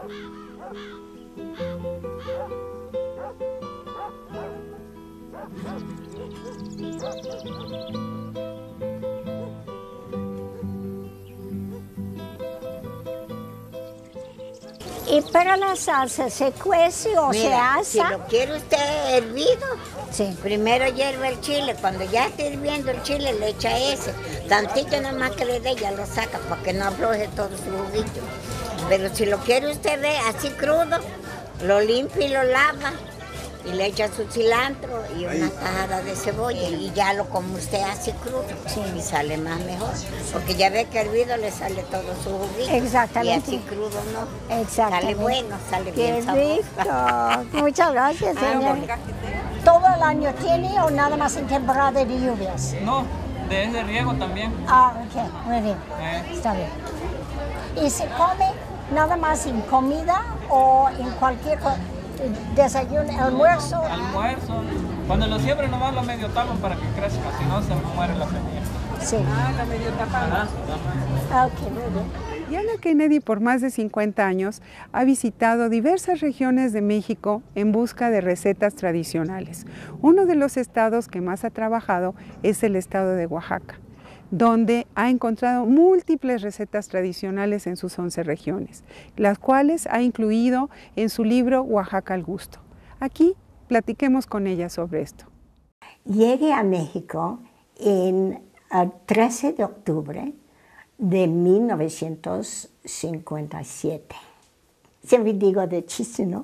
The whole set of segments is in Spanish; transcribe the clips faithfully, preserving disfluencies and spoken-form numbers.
Y para la salsa, ¿se cuece o Mira, se asa? Si lo quiere usted hervido, Sí. primero hierve el chile. Cuando ya esté hirviendo el chile, le echa ese. Tantito nada más que le dé, ya lo saca para que no afloje todo su juguito. Pero si lo quiere usted ver así crudo, lo limpia y lo lava. Y le echa su cilantro y una tajada de cebolla. Y ya lo come usted así crudo. Sí. Y sale más mejor. Porque ya ve que hervido le sale todo su juguito. Exactamente. Y así crudo no. Exactamente. Sale bueno, sale Qué bien sabroso. rico. Muchas gracias, señor. ¿Todo el año tiene o nada más en temporada de lluvias? No, de ese riego también. Ah, ok, muy bien. Eh. Está bien. ¿Y se come nada más en comida o en cualquier co- desayuno, almuerzo? Almuerzo. Cuando lo siembran nomás lo medio tapan para que crezca, si no se muere la semilla. Sí. Ah, la medio tapada. Ah, ok, muy bien. Diana Kennedy, por más de cincuenta años, ha visitado diversas regiones de México en busca de recetas tradicionales. Uno de los estados que más ha trabajado es el estado de Oaxaca, donde ha encontrado múltiples recetas tradicionales en sus once regiones, las cuales ha incluido en su libro Oaxaca al gusto. Aquí platiquemos con ella sobre esto. Llegué a México en el trece de octubre de mil novecientos cincuenta y siete. Siempre digo de chiste, ¿no?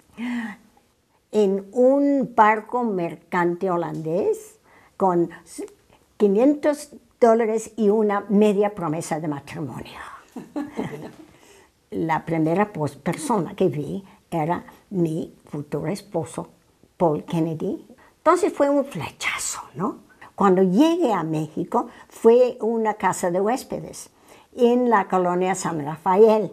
En un barco mercante holandés con quinientos dólares y una media promesa de matrimonio. La primera pues, persona que vi era mi futuro esposo, Paul Kennedy. Entonces fue un flechazo, ¿no? Cuando llegué a México fue una casa de huéspedes en la colonia San Rafael.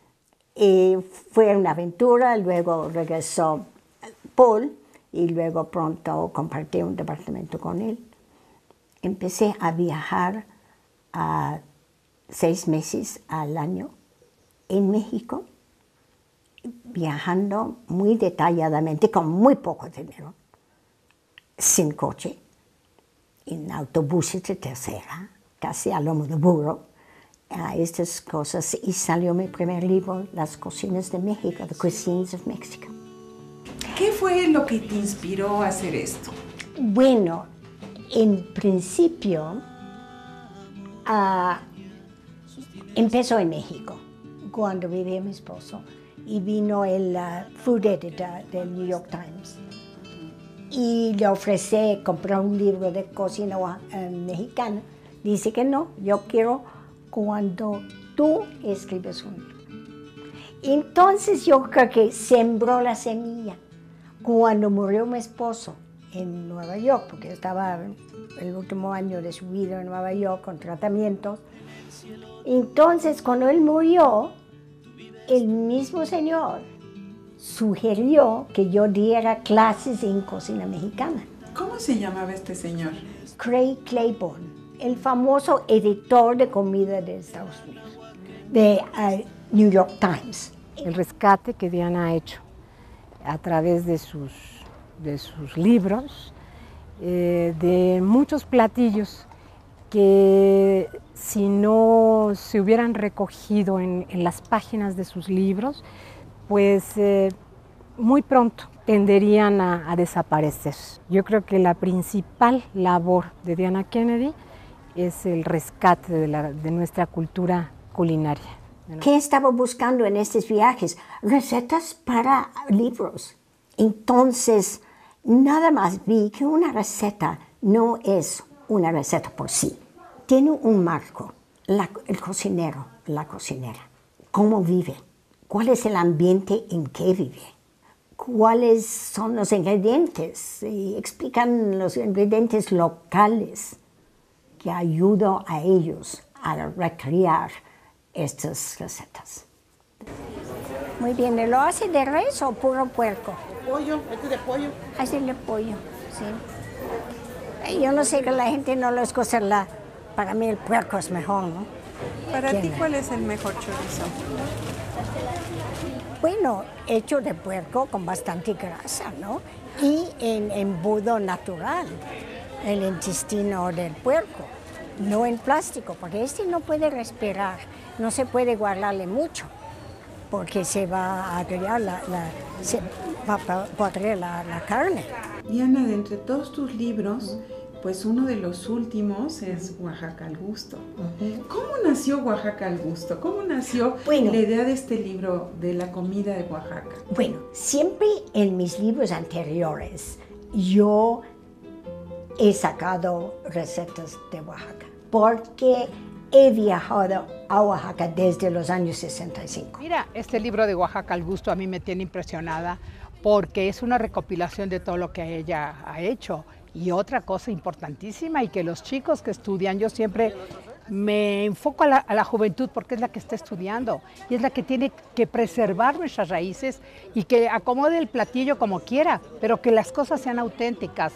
Y fue una aventura, luego regresó Paul y luego pronto compartí un departamento con él. Empecé a viajar a seis meses al año en México, viajando muy detalladamente, con muy poco dinero, sin coche, en autobuses de tercera, casi a lomo de burro, a estas cosas. Y salió mi primer libro, Las cocinas de México, The Cuisines of Mexico. ¿Qué fue lo que te inspiró a hacer esto? Bueno, en principio, uh, empezó en México, cuando vivía mi esposo, y vino el uh, food editor del New York Times. Y le ofrecí comprar un libro de cocina uh, mexicana. Dice que no, yo quiero cuando tú escribes un libro. Entonces yo creo que sembró la semilla. Cuando murió mi esposo en Nueva York, porque estaba el último año de su vida en Nueva York con tratamientos, entonces cuando él murió, el mismo señor sugirió que yo diera clases en cocina mexicana. ¿Cómo se llamaba este señor? Craig Claiborne, el famoso editor de comida de Estados Unidos, de uh, New York Times. El rescate que Diana ha hecho a través de sus, de sus libros, eh, de muchos platillos que si no se hubieran recogido en, en las páginas de sus libros, pues eh, muy pronto tenderían a, a desaparecer. Yo creo que la principal labor de Diana Kennedy es el rescate de, la, de nuestra cultura culinaria. ¿Qué estaba buscando en estos viajes? Recetas para libros. Entonces, nada más vi que una receta no es una receta por sí. Tiene un marco, la, el cocinero, la cocinera, cómo vive, cuál es el ambiente en que vive, cuáles son los ingredientes, y explican los ingredientes locales que ayudan a ellos a recrear estas recetas. Muy bien, ¿lo hace de res o puro puerco? Pollo, este de pollo. Hace de pollo, sí. Yo no sé que la gente no lo escoge, la, para mí el puerco es mejor, ¿no? Para ti, ¿cuál es el mejor chorizo? Bueno, hecho de puerco con bastante grasa, ¿no? Y en embudo natural, el intestino del puerco, no en plástico, porque este no puede respirar, no se puede guardarle mucho, porque se va a agregar la, la, se va a podrir la, la carne. Diana, de entre todos tus libros, pues uno de los últimos es Oaxaca al gusto. Uh-huh. ¿Cómo nació Oaxaca al gusto? ¿Cómo nació bueno, la idea de este libro de la comida de Oaxaca? Bueno, siempre en mis libros anteriores yo he sacado recetas de Oaxaca, porque he viajado a Oaxaca desde los años sesenta y cinco. Mira, este libro de Oaxaca al gusto a mí me tiene impresionada porque es una recopilación de todo lo que ella ha hecho. Y otra cosa importantísima, y que los chicos que estudian, yo siempre me enfoco a la, a la juventud porque es la que está estudiando y es la que tiene que preservar nuestras raíces y que acomode el platillo como quiera, pero que las cosas sean auténticas.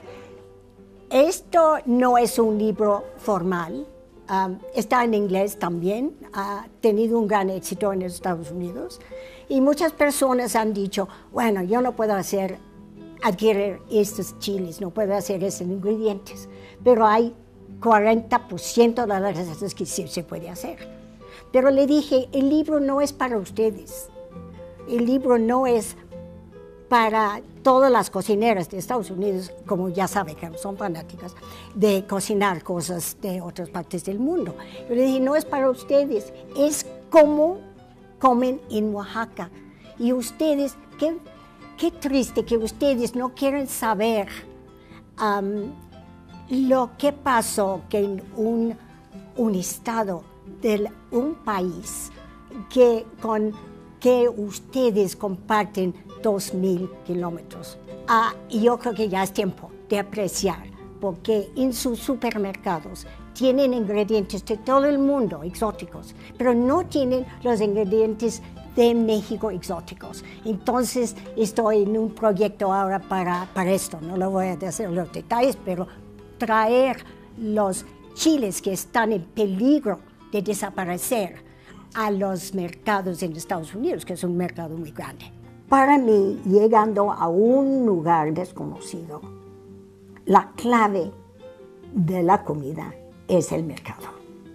Esto no es un libro formal, um, está en inglés también, ha tenido un gran éxito en los Estados Unidos y muchas personas han dicho, bueno, yo no puedo hacer adquirir estos chiles, no puedo hacer esos ingredientes, pero hay cuarenta por ciento de las recetas que sí se puede hacer. Pero le dije, el libro no es para ustedes, el libro no es para todas las cocineras de Estados Unidos, como ya saben que son fanáticas de cocinar cosas de otras partes del mundo. Yo le dije, no es para ustedes, es como comen en Oaxaca. Y ustedes, ¿qué? Qué triste que ustedes no quieren saber um, lo que pasó que en un, un estado de un país que, con que ustedes comparten dos mil kilómetros. Ah, y yo creo que ya es tiempo de apreciar, porque en sus supermercados tienen ingredientes de todo el mundo exóticos, pero no tienen los ingredientes de México exóticos. Entonces estoy en un proyecto ahora para, para esto, no le voy a decir los detalles, pero traer los chiles que están en peligro de desaparecer a los mercados en Estados Unidos, que es un mercado muy grande. Para mí, llegando a un lugar desconocido, la clave de la comida es el mercado.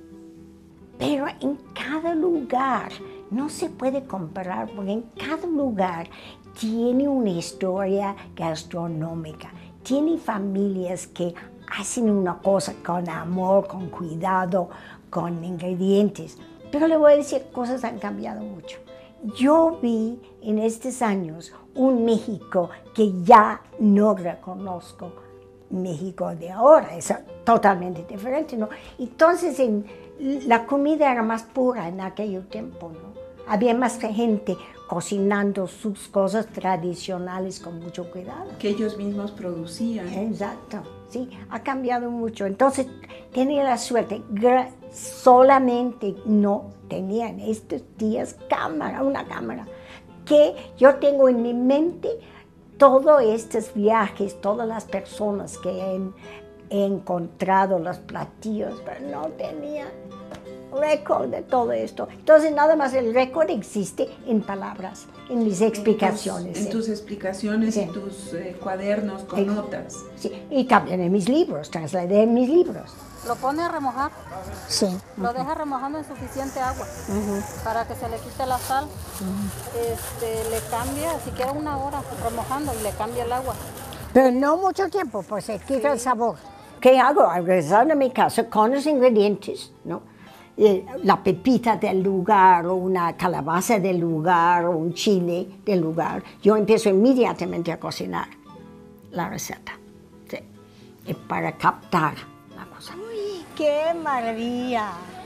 Pero en cada lugar no se puede comparar, porque en cada lugar tiene una historia gastronómica, tiene familias que hacen una cosa con amor, con cuidado, con ingredientes. Pero le voy a decir, cosas han cambiado mucho. Yo vi en estos años un México que ya no reconozco. México de ahora es totalmente diferente, ¿no? Entonces, en, la comida era más pura en aquel tiempo, ¿no? Había más gente cocinando sus cosas tradicionales con mucho cuidado. Que ellos mismos producían. Exacto, sí, ha cambiado mucho. Entonces, tenía la suerte, solamente no tenían estos días cámara, una cámara, que yo tengo en mi mente todos estos viajes, todas las personas que he, he encontrado, los platillos, pero no tenía récord de todo esto. Entonces, nada más el récord existe en palabras, en mis explicaciones. En tus, en tus explicaciones, sí. En tus eh, cuadernos con sí. notas. Sí, y también en mis libros, trasladé en mis libros. Lo pone a remojar. Sí. Lo uh-huh. deja remojando en suficiente agua uh-huh. para que se le quite la sal. Uh-huh. este, le cambia, siquiera una hora remojando y le cambia el agua. Pero no mucho tiempo, pues se quita sí. el sabor. ¿Qué hago? Al regresar a mi casa con los ingredientes, ¿no? La pepita del lugar, o una calabaza del lugar, o un chile del lugar, yo empiezo inmediatamente a cocinar la receta, sí, y para captar la cosa. ¡Uy, qué maravilla!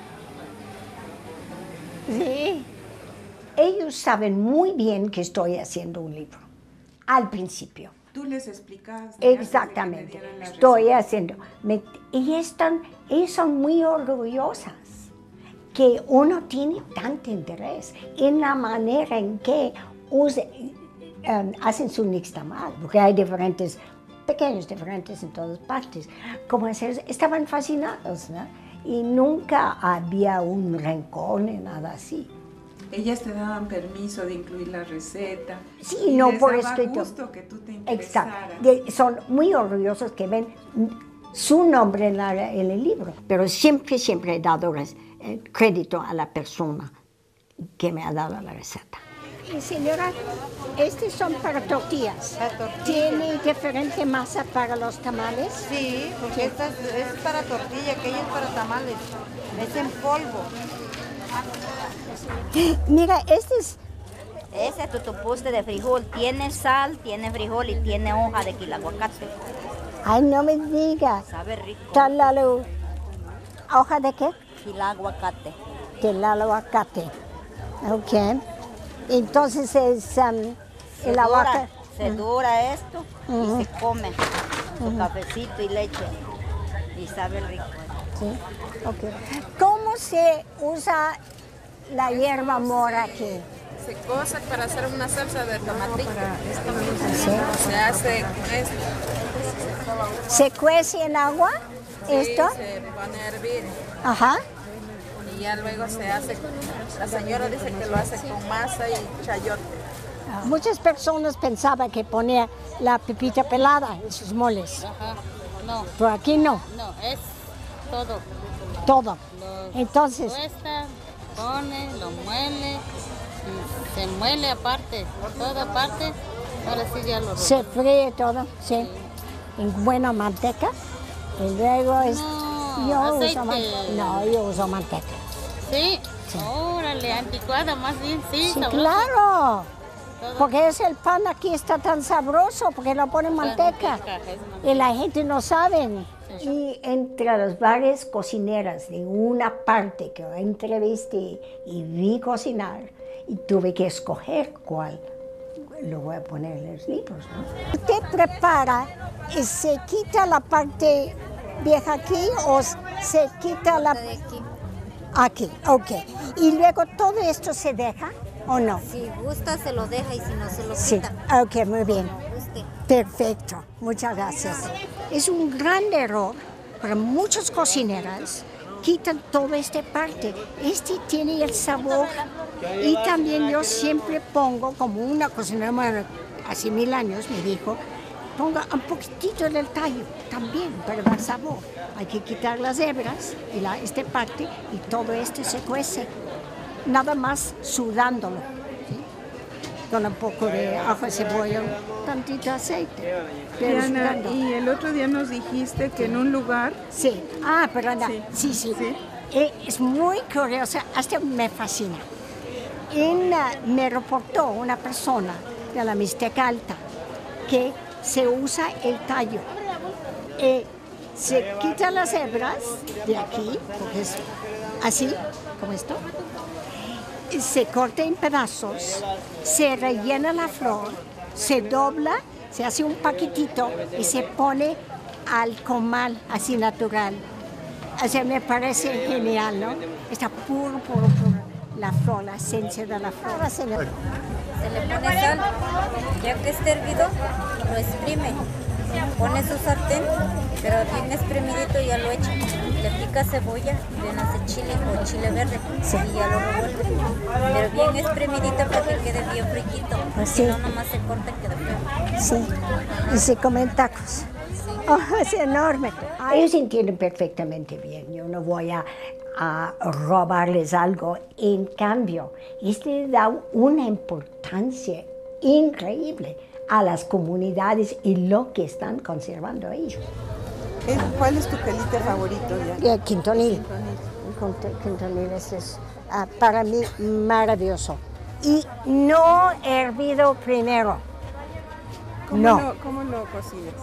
Sí, ellos saben muy bien que estoy haciendo un libro, al principio. Tú les explicas. Exactamente, estoy haciendo, me, y están, ellos son muy orgullosas que uno tiene tanto interés en la manera en que use, um, hacen su nixtamal, porque hay diferentes, pequeños diferentes en todas partes. Como hacer, estaban fascinados, ¿no? Y nunca había un rencor ni nada así. Ellas te daban permiso de incluir la receta. Sí, y no les por daba escrito. gusto que tú te interesaras. Exacto. De- son muy orgullosos que ven su nombre en, la- en el libro. Pero siempre, siempre he dado res- eh, crédito a la persona que me ha dado la receta. Y señora, estos son para tortillas. ¿Tiene diferente masa para los tamales? Sí, porque esta es, es para tortilla, aquella es para tamales. Es en polvo. Mira, este es... Ese es tu tupuste de frijol. Tiene sal, tiene frijol y tiene hoja de quilaguacate. Ay, no me diga. Sabe rico. Talalo. ¿Hoja de qué? Quilaguacate. Quilaguacate. Ok. Entonces es um, Se el dura, aguacate. se dura esto Ujú. y se come con Ujú. cafecito y leche. Y sabe rico. Sí. Ok. ¿Cómo se usa la hierba mora aquí? Se cosa para hacer una salsa de tomatito. Sí. Se hace con esto. ¿Se cuece en agua Sí, esto? se pone a hervir Ajá. y ya luego se hace. La señora dice que lo hace con masa y chayote. Muchas personas pensaban que ponía la pepita pelada en sus moles. Ajá, no, Pero aquí no, no, es todo. todo. Lo Entonces, cuesta, pone, lo muele, y se muele aparte, todo aparte, ahora sí ya lo se fríe todo, sí, en buena manteca. Y luego es, No, yo aceite. uso man- no, yo uso manteca. Sí, órale, anticuada más bien, sí, Sí, sabroso. claro. Todo. Porque es el pan aquí está tan sabroso, porque lo ponen manteca. manteca, es manteca. Y la gente no sabe. Y entre las varias cocineras de una parte que entrevisté y vi cocinar, y tuve que escoger cuál lo voy a poner en los libros, ¿no? Usted prepara y se quita la parte vieja aquí o se quita la... Aquí, ok. Y luego todo esto se deja o no. Si gusta se lo deja y si no se lo Sí, quita. ok, muy bien. Perfecto, muchas gracias. Es un gran error para muchas cocineras, quitan toda esta parte. Este tiene el sabor y también yo siempre pongo, como una cocinera hace mil años me dijo, ponga un poquitito del tallo también para dar sabor. Hay que quitar las hebras y la, esta parte y todo esto se cuece, nada más sudándolo. Con un poco de ajo, cebolla, un tantito aceite. Pero Diana, sudando. y el otro día nos dijiste que en un lugar... Sí, ah, perdón, Sí. sí, sí. Eh, es muy curioso, hasta me fascina. En, uh, me reportó una persona de la Mixteca Alta que se usa el tallo. Eh, se quita las hebras de aquí, porque es así, como esto. Se corta en pedazos, se rellena la flor, se dobla, se hace un paquetito y se pone al comal, así natural. O sea, me parece genial, ¿no? Está puro, puro, puro la flor, la esencia de la flor. Se le pone sal, ya que esté hervido, lo exprime. Pone su sartén, pero bien exprimidito ya lo echa. Le pica cebolla, le hace chile o chile verde y ya lo revuelve. Pero bien exprimidito para que quede bien frillito. Pues Si sí. no, nomás se corta y queda feo. Sí, y se comen tacos. Oh, es enorme. Ellos entienden perfectamente bien. Yo no voy a, a robarles algo. En cambio, este da una importancia increíble a las comunidades y lo que están conservando ellos. ¿Cuál es tu quelite favorito, Diana? El quintonil. El quint- quintonil es, es, ah, para mí maravilloso. Y no hervido primero. ¿Cómo, No. lo, ¿Cómo lo cocinas?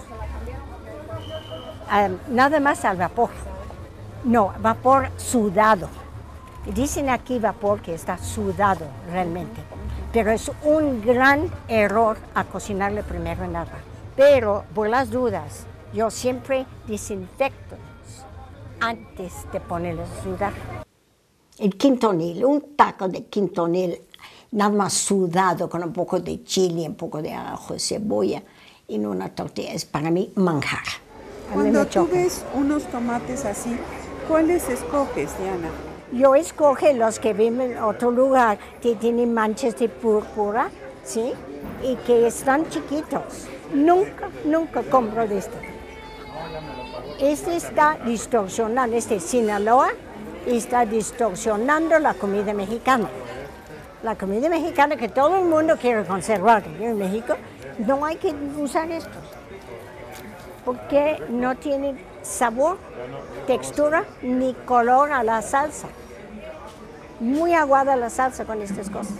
Ah, nada más al vapor. No, vapor sudado. Dicen aquí vapor que está sudado realmente. Pero es un gran error a cocinarle primero en agua. Pero por las dudas, yo siempre desinfecto antes de ponerlo a sudar. El quintonil, un taco de quintonil, nada más sudado con un poco de chile, un poco de ajo, cebolla, en una tortilla, es para mí manjar. A mí Cuando me tú choca. ves unos tomates así, ¿cuáles escoges, Diana? Yo escoge los que viven en otro lugar, que tienen manchas de púrpura, ¿sí? Y que están chiquitos. Nunca, nunca compro de este. Este está distorsionando, este Sinaloa está distorsionando la comida mexicana. La comida mexicana que todo el mundo quiere conservar en México, no hay que usar estos. Porque no tienen sabor, textura ni color a la salsa. Muy aguada la salsa con estas cosas.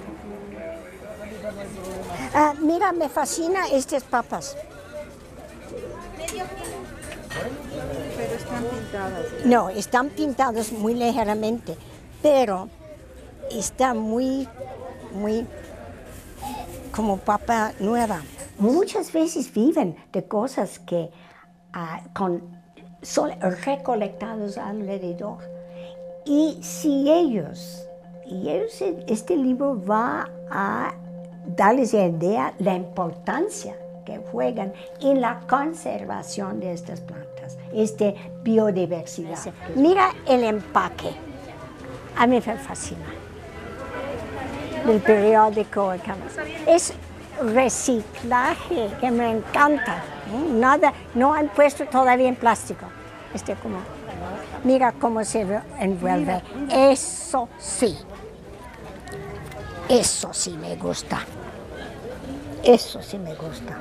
Ah, mira, me fascina estas papas. Pero están pintadas. No, están pintadas muy ligeramente, pero está muy, muy como papa nueva. Muchas veces viven de cosas que uh, con, son recolectados alrededor. Y si ellos, y ellos, este libro va a darles la idea, la importancia que juegan en la conservación de estas plantas, esta biodiversidad. Mira el empaque, a mí me fascina, del periódico. Es reciclaje, que me encanta. Nada, no han puesto todavía en plástico. Este como, mira cómo se envuelve. Eso sí, eso sí me gusta. Eso sí me gusta.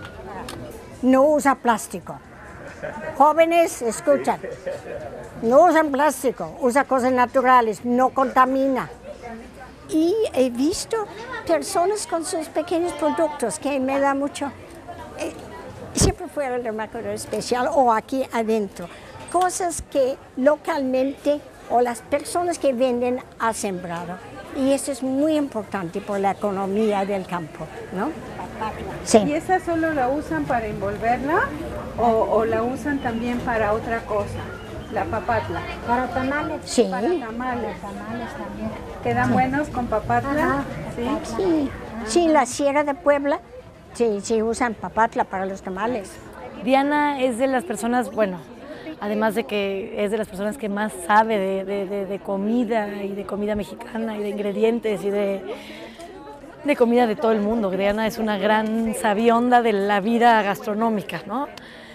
No usa plástico. Jóvenes, escuchan. No usan plástico, usa cosas naturales, no contamina. Y he visto personas con sus pequeños productos que me da mucho. Eh, siempre fuera el mercado especial o aquí adentro. Cosas que localmente o las personas que venden han sembrado. Y eso es muy importante por la economía del campo, ¿no? Sí. ¿Y esa solo la usan para envolverla o, o la usan también para otra cosa? La papatla. Para tamales. Sí. Para tamales. Tamales también. ¿Quedan sí. buenos con papatla? Ajá. Sí. Sí. Sí, la Sierra de Puebla, sí, sí usan papatla para los tamales. Diana es de las personas, bueno, además de que es de las personas que más sabe de, de, de, de comida y de comida mexicana y de ingredientes y de, de comida de todo el mundo. Diana es una gran sabionda de la vida gastronómica, ¿no?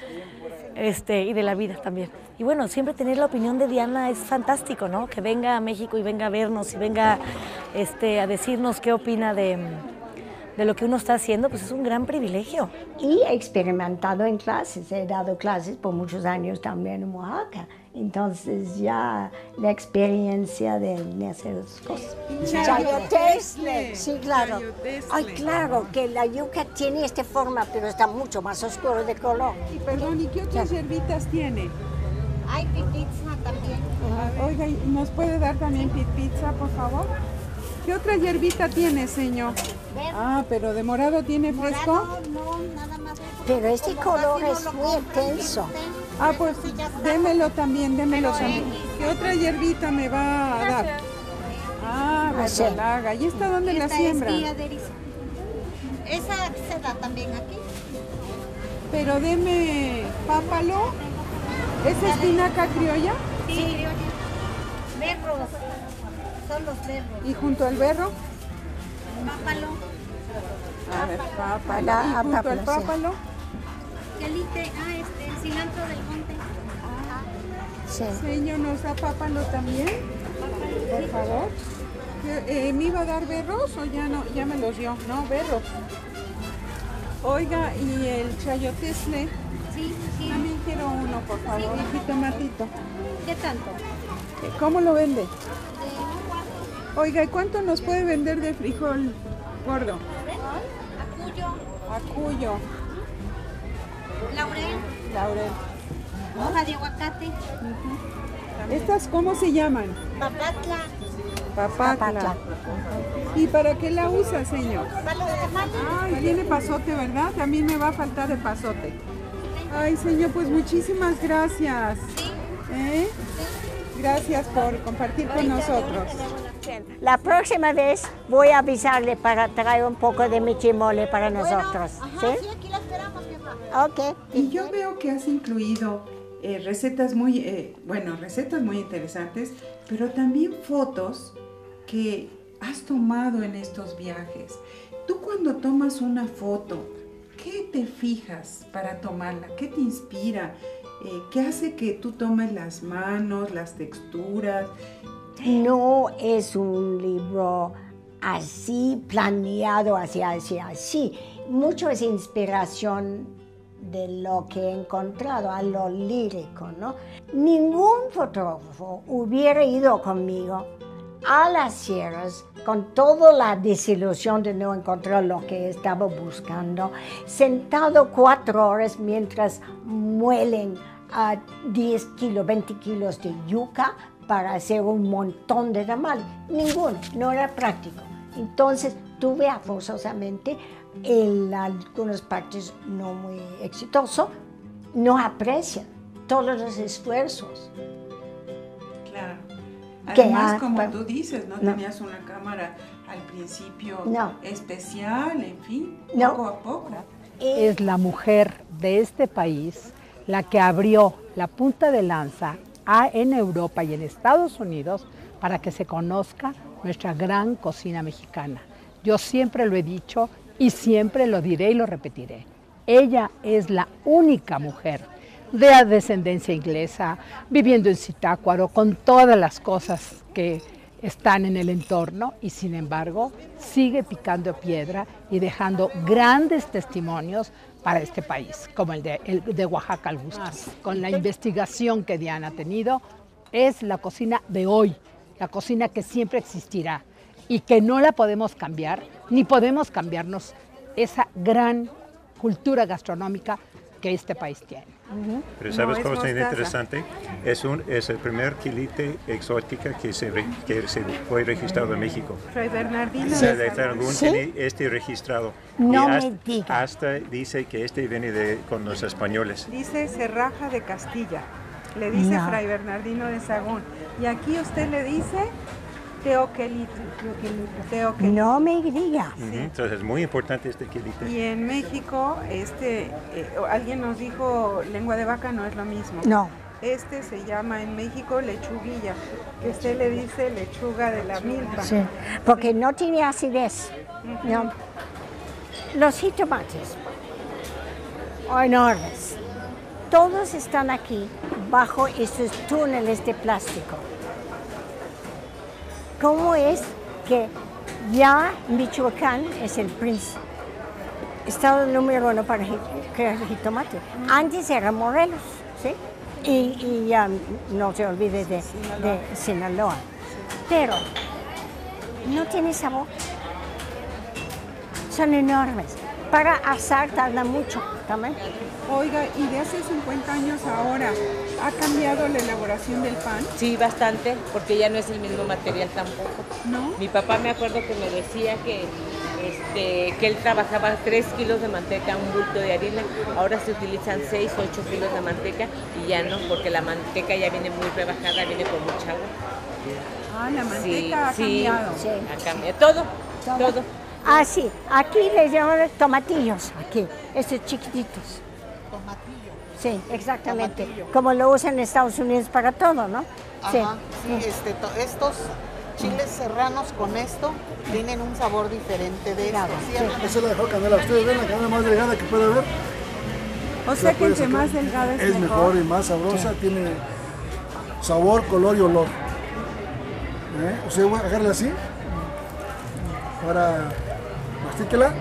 Este, y de la vida también. Y bueno, siempre tener la opinión de Diana es fantástico, ¿no? Que venga a México y venga a vernos y venga este, a decirnos qué opina de, de lo que uno está haciendo, pues es un gran privilegio. Y he experimentado en clases, he dado clases por muchos años también en Oaxaca. Entonces ya la experiencia de, de hacer las cosas. Chayotesle. Sí, claro. Ay, claro, que la yuca tiene esta forma, pero está mucho más oscuro de color. Y perdón, ¿y qué otras hierbitas tiene? Hay pipizza también. Ah, oiga, ¿nos puede dar también pizza, por favor? ¿Qué otra hierbita tiene, señor? Ah, pero de morado tiene fresco. Morado, no, nada más. Pero este color es muy intenso. Ah, pues démelo también, démelo también. ¿Qué otra hierbita me va a dar? Ah, verdolaga. ¿Y esta dónde la siembra? Esa se da también aquí. Pero deme pápalo. ¿Es espinaca criolla? Sí, criolla. Berros. Son los berros. ¿Y junto al berro? Pápalo. A ver, pápalo. ¿Y junto al pápalo? Quelite, ah, este, el cilantro del monte. Sí. Señor, ¿nos da pápalo también? Por favor. Eh, ¿Me iba a dar berros o ya no? Ya me los dio. No, berros. Oiga, ¿y el chayotesle? Sí, sí. También quiero uno, por favor. Sí. Y tomatito. ¿Qué tanto? ¿Cómo lo vende? Oiga, ¿y cuánto nos puede vender de frijol gordo? Acuyo. Acuyo. Laurel. Laurel. Hoja de aguacate. Uh-huh. ¿Estas cómo se llaman? Papatla. Papatla. Papatla. ¿Y para qué la usa, señor? Para los tamales. Ay, tiene pasote, ¿verdad? A mí me va a faltar de pasote. Ay, señor, pues muchísimas gracias. Sí. ¿Eh? Gracias por compartir con nosotros. La próxima vez voy a avisarle para traer un poco de michimole para nosotros. Bueno, ajá, ¿sí? sí, aquí la esperamos, jefa. Ok. Y yo veo que has incluido eh, recetas muy, eh, bueno, recetas muy interesantes, pero también fotos que has tomado en estos viajes. Tú cuando tomas una foto, ¿qué te fijas para tomarla? ¿Qué te inspira? Eh, ¿Qué hace que tú tomes las manos, las texturas? No es un libro así planeado, así, así, así. Mucho es inspiración de lo que he encontrado, a lo lírico, ¿no? Ningún fotógrafo hubiera ido conmigo a las sierras con toda la desilusión de no encontrar lo que estaba buscando, sentado cuatro horas mientras muelen a diez kilos, veinte kilos de yuca para hacer un montón de tamales. Ninguno, no era práctico. Entonces tuve forzosamente en algunas partes no muy exitoso, no aprecian todos los esfuerzos. Claro. Que Además, ha- como pa- tú dices, ¿no? no. Tenías una cámara al principio No. especial, en fin, No. poco a poco. Es la mujer de este país la que abrió la punta de lanza a- en Europa y en Estados Unidos para que se conozca nuestra gran cocina mexicana. Yo siempre lo he dicho y siempre lo diré y lo repetiré. Ella es la única mujer de descendencia inglesa, viviendo en Zitácuaro, con todas las cosas que están en el entorno, y sin embargo sigue picando piedra y dejando grandes testimonios para este país, como el de, el de Oaxaca al gusto. Con la investigación que Diana ha tenido, es la cocina de hoy, la cocina que siempre existirá y que no la podemos cambiar, ni podemos cambiarnos esa gran cultura gastronómica que este país tiene. Pero ¿sabes cómo es interesante? Es, un, es el primer quilite exótica que se, re, que se fue registrado en México. Fray Bernardino. Se de Sahagún tiene este registrado. No y me hasta, digas. hasta dice que este viene de, con los españoles. Dice Cerraja de Castilla, le dice No. Fray Bernardino de Sahagún. Y aquí usted le dice Teoquelito. Teoquelito. No me digas. Ujú, entonces es muy importante este quilite. Y en México, este, eh, alguien nos dijo, lengua de vaca no es lo mismo. No. Este se llama en México lechuguilla, que usted le dice lechuga de la milpa. Sí, porque no tiene acidez. No. Los jitomates, enormes, todos están aquí bajo estos túneles de plástico. ¿Cómo es que ya Michoacán es el princ- estado número uno para ji- crear jitomate? Antes era Morelos, ¿sí? Y, y ya no se olvide de, de Sinaloa. Pero no tiene sabor. Son enormes. Para asar tarda mucho también. Oiga, ¿y de hace cincuenta años ahora ha cambiado la elaboración del pan? Sí, bastante, porque ya no es el mismo material tampoco. ¿No? Mi papá me acuerdo que me decía que, este, que él trabajaba tres kilos de manteca, un bulto de harina. Ahora se utilizan seis, ocho kilos de manteca y ya no, porque la manteca ya viene muy rebajada, viene con mucha agua. Ah, la manteca Sí, ha sí, cambiado. Sí. ha cambiado. Todo, Todo. todo. Ah, sí. Aquí les llaman tomatillos. Aquí. Estos chiquititos. Tomatillo. Sí, exactamente. Tomatillo. Como lo usan en Estados Unidos para todo, ¿no? Ajá, sí, este, to- estos chiles serranos con esto tienen un sabor diferente de esto, ¿cierto? Esa es la mejor canela. Ustedes ven la canela más delgada que puede haber. O sea La que puede entre sacar. más delgada es, Es mejor y más sabrosa, tiene sabor, color y olor. ¿Eh? O sea, voy a agarrarla así. Ahora, mastíquela.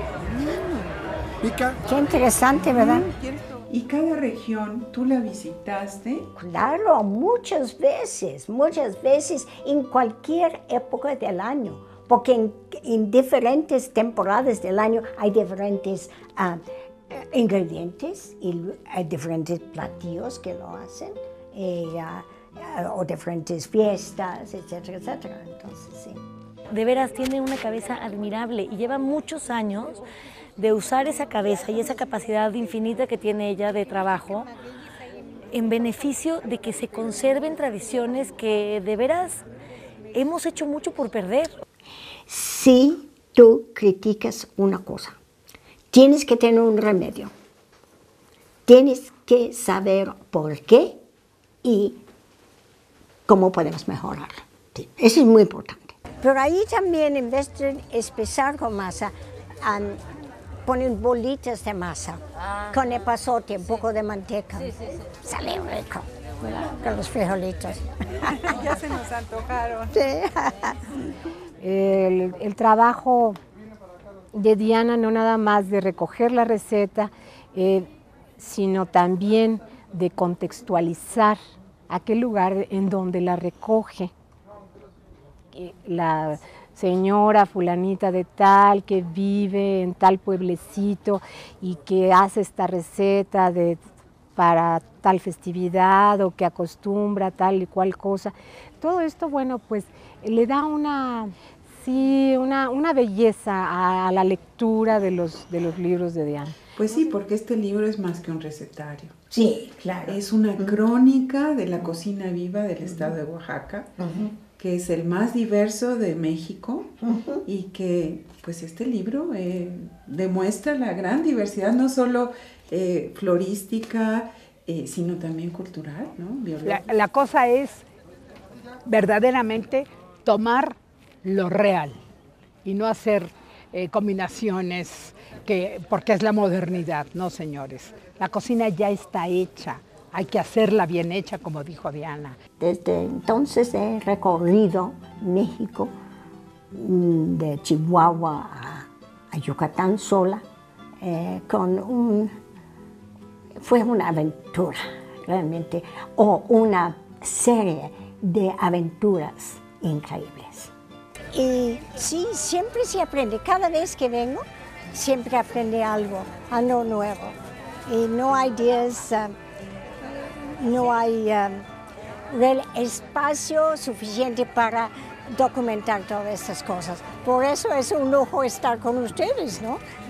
Pica. Qué interesante, ¿verdad? ¿Y cada región tú la visitaste? Claro, muchas veces, muchas veces en cualquier época del año, porque en, en diferentes temporadas del año hay diferentes ah, eh, ingredientes y lu- hay diferentes platillos que lo hacen, y, ah, ah, o diferentes fiestas, etcétera, etcétera. Entonces, sí. De veras tiene una cabeza admirable y lleva muchos años de usar esa cabeza y esa capacidad infinita que tiene ella de trabajo en beneficio de que se conserven tradiciones que de veras hemos hecho mucho por perder. Si tú criticas una cosa, tienes que tener un remedio. Tienes que saber por qué y cómo podemos mejorarlo. Sí, eso es muy importante. Pero ahí también, en vez de espesar con masa, um, ponen bolitas de masa ah. con epazote, un poco de manteca. Sí, sí, sí. Sale rico, ¿verdad? Con los frijolitos. Ya se nos antojaron. Sí. El, el trabajo de Diana no nada más de recoger la receta, eh, sino también de contextualizar aquel lugar en donde la recoge. La señora fulanita de tal que vive en tal pueblecito y que hace esta receta de, para tal festividad o que acostumbra tal y cual cosa. Todo esto, bueno, pues le da una, sí, una, una belleza a, a la lectura de los, de los libros de Diana. Pues sí, porque este libro es más que un recetario. Sí, claro. Es una crónica de la cocina viva del estado de Oaxaca, uh-huh. que es el más diverso de México, uh-huh. y que pues este libro eh, demuestra la gran diversidad, no solo eh, florística, eh, sino también cultural, ¿no? La, la cosa es verdaderamente tomar lo real y no hacer eh, combinaciones que, porque es la modernidad, no señores. La cocina ya está hecha, hay que hacerla bien hecha, como dijo Diana. Desde entonces he recorrido México, de Chihuahua a, a Yucatán sola, eh, con un, fue una aventura realmente, o una serie de aventuras increíbles. Y sí, siempre se aprende, cada vez que vengo, siempre aprende algo, algo nuevo. Y no hay días, uh, no hay um, espacio suficiente para documentar todas estas cosas. Por eso es un lujo estar con ustedes, ¿no?